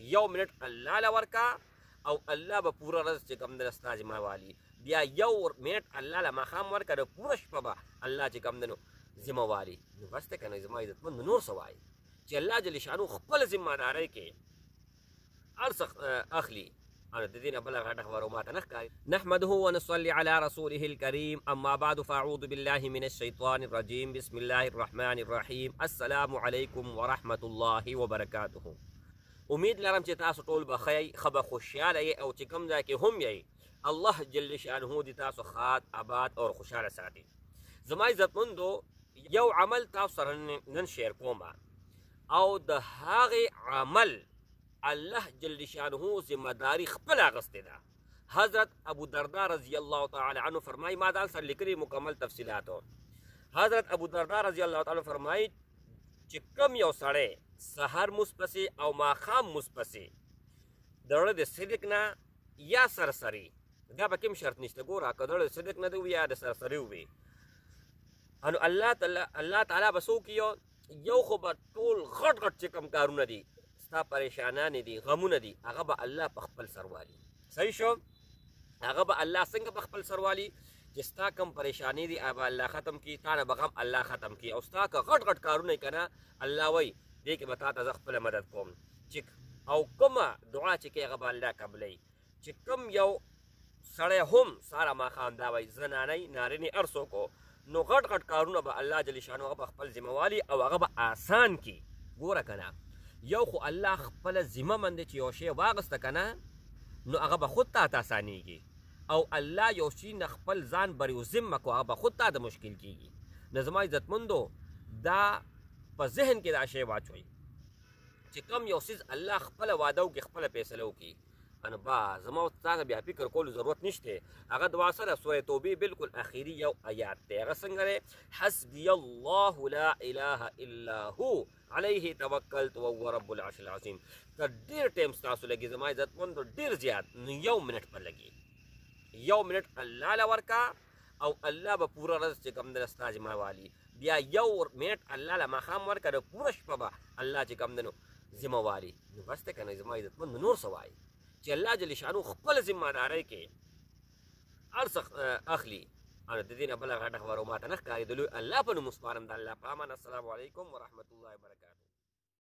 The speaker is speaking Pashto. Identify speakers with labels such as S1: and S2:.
S1: یو منټ الله له ورکا او الله به پوره ورځ چې کوم دی ستا ذمهوالي بیا یو منټ الله له ماښام ورکړه د پوره شپه به الله چې کوم دی نو ذمهوالي نو بس دی که نه زما عزتمند نور څه وایي چې الله جل شانو خپله ذمهدارۍ کې هر څه اخلي او د دې نه بله غټه خبره ماته نه ښکاري. نحمده ونصلي على رسوله الكريم اما بعد فاعوذ بالله من الشيطان الرجيم بسم الله الرحمن الرحيم السلام عليكم ورحمة الله وبركاته. امید لرم چې تاسو ټول به ښه به خوشحاله یې او چې کوم ځای کې هم یې الله جل شانه دې تاسو ښاد آباد او خوشحاله ساتي. زما عزتمندو یو عمل تاسو سره نن شیر کوم او د هغې عمل الله جل شانه ذمہداری خپل اغستې ده. حضرت ابو درداء رضی الله تعالی عنه فرمایي ما ځان سره لیکلي مکمل تفصیلاتو. حضرت ابو درداء رضی الله تعالی فرمایي چې کم یو سړی سحر مونځ پسې او ماښام مونځ پسې د زړه د صدق نه یا سرسري دا به کوم شرط نشته ګوره که د زړه د صدق نه دی یا د سرسري وي نو الله تعالی به څه وکړي یو خو به ټول غټ غټ چې کوم کارونه دي ستا پریشانانې دي غمونه دي هغه به الله په خپل سر والي. صحیح شو هغه به الله څنګه په خپل سر والي چې ستا کم پریشانې دي هغه به الله ختم کړي تا نه به غم الله ختم کړي او ستا که غټ غټ کارونه یې که نه الله وایي دې کې به تا ته زه خپله مدد کوم چې او کومه دعا چې کوي هغه به الله قبلوي. چې کوم یو سړی هم ساره ماښام دا وایي زنانۍ نارینې هر څوک نو غټ غټ کارونه به الله جل شانو هغه به خپل ذمه والي او هغه به آسان کړي. ګوره که نه یو خو الله خپله ذمه من دی چې یو شی واغسته که نه نو هغه به خود تا ته اسانېږي او الله یو شي نه خپل ځان بریو ذمه کو هغه به خود تا ته مشکل کېږي. نو زما عزتمندو دا په ذهن کې دا شی واچوئ چې کوم یو څیز الله خپله واده وکړي خپله فیصله وکړي نو با زما تا نه بیا فکر کولو ضرورت نشته. هغه دعا سره سوره توبې بالکل اخري یو آیات دی هغه څنګه دی حسبي الله لا اله الا هو علیه توکلت وهو رب العرش العظیم. که ډېر ټایم ستاسو لګي زما عزتمندو ډېر زیات نو یو منټ به لګي یو منټ الله له ورکا او الله به پوره ورځ چې کوم دی ستا ذمهوالي بیا یو منټ الله له ماښام ورکړه د پوره شپه به الله چې کوم دی نو ذمهوالي نو بس دی که نه زما عزتمندو نور څه وایي چې الله جل شانو خپل ذمهدارۍ کې هر څه اخلي او د دې نه بله غټه خبره ماته نه ښکاري د لوی الله په نوم وسپارم د الله په امان. السلام علیکم ورحمة الله وبرکاته.